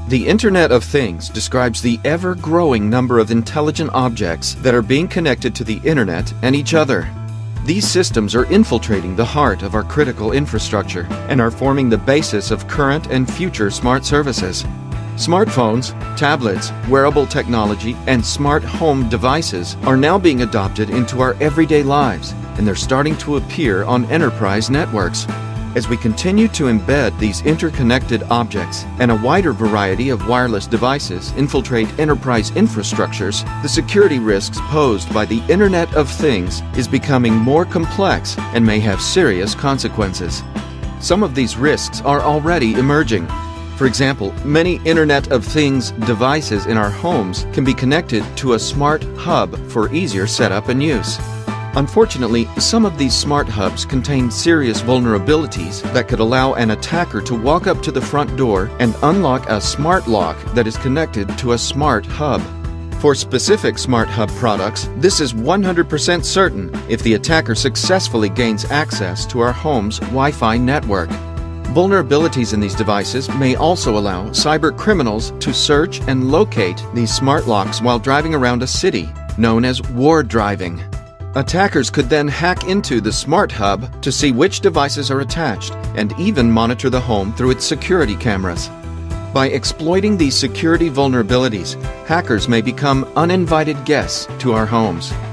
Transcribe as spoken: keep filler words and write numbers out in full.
The Internet of Things describes the ever-growing number of intelligent objects that are being connected to the Internet and each other. These systems are infiltrating the heart of our critical infrastructure and are forming the basis of current and future smart services. Smartphones, tablets, wearable technology, and smart home devices are now being adopted into our everyday lives, and they're starting to appear on enterprise networks. As we continue to embed these interconnected objects and a wider variety of wireless devices infiltrate enterprise infrastructures, the security risks posed by the Internet of Things is becoming more complex and may have serious consequences. Some of these risks are already emerging. For example, many Internet of Things devices in our homes can be connected to a smart hub for easier setup and use. Unfortunately, some of these smart hubs contain serious vulnerabilities that could allow an attacker to walk up to the front door and unlock a smart lock that is connected to a smart hub. For specific smart hub products, this is one hundred percent certain if the attacker successfully gains access to our home's Wi-Fi network. Vulnerabilities in these devices may also allow cyber criminals to search and locate these smart locks while driving around a city, known as war driving. Attackers could then hack into the smart hub to see which devices are attached and even monitor the home through its security cameras. By exploiting these security vulnerabilities, hackers may become uninvited guests to our homes.